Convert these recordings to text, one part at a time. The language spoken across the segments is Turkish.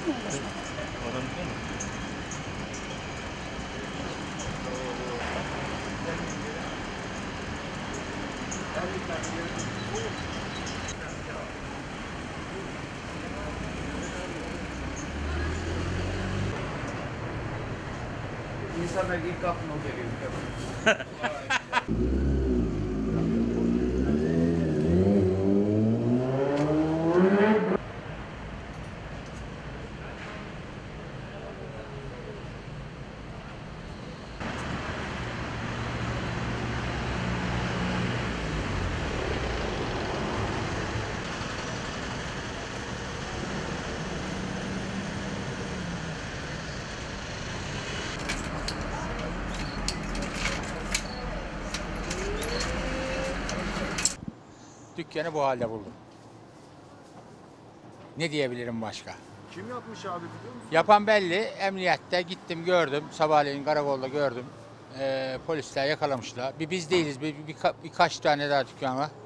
mı ulaşmak? Adam biliyor mu? İnsanlar ilk aklına o geliyor. Dükkanı bu halde buldum. Ne diyebilirim başka? Kim yapmış abi biliyor musun? Yapan belli. Emniyette gittim gördüm. Sabahleyin karakolda gördüm. Polisler yakalamışlar. Biz değiliz. Birkaç tane daha dükkan var.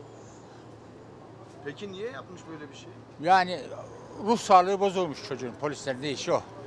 Peki niye yapmış böyle bir şey? Yani ruh sağlığı bozulmuş çocuğun. Polislerin de işi o.